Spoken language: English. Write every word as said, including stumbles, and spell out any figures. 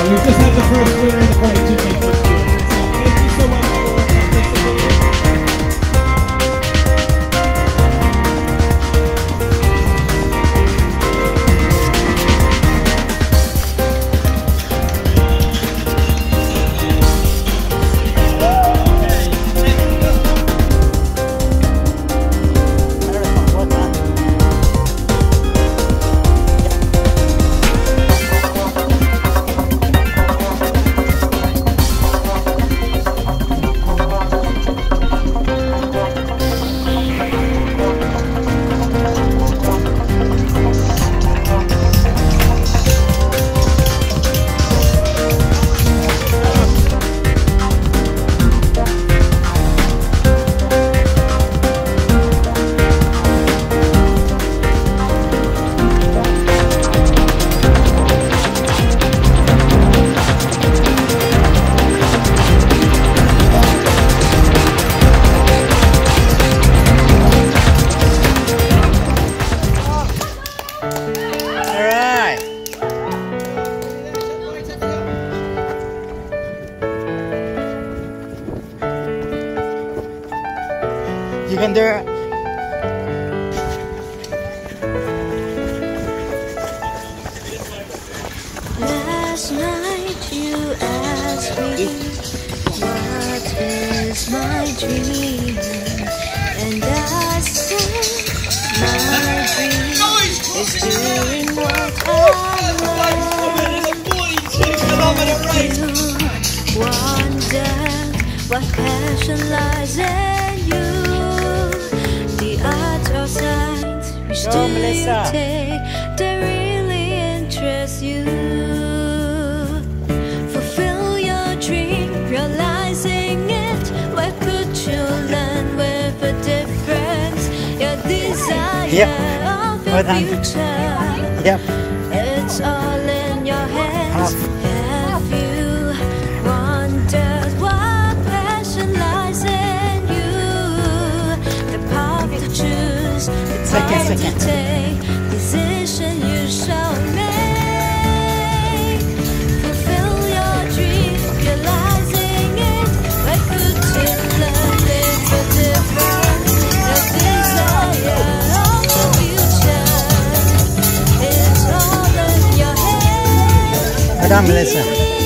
we've just had the first winner in the forty-two K Plus Tour. So thank you so much for participating. You can do it. Last night you asked me what is my dream, and I said my dream is doing what I love. You wonder what passion lies in you. The art or science we still take, they really interest you. Fulfill your dream, realizing it. Where could you learn with a difference? Your desire Yep. of your Well done. future. Yep. It's all in your hands. Have you wondered what passion lies in you? The path to choose, the time Second, to second. take, decision you shall make. Fulfill your dream, realizing it. Where could you learn with a difference? The desire of the future. It's all in your head. Well done, Melissa.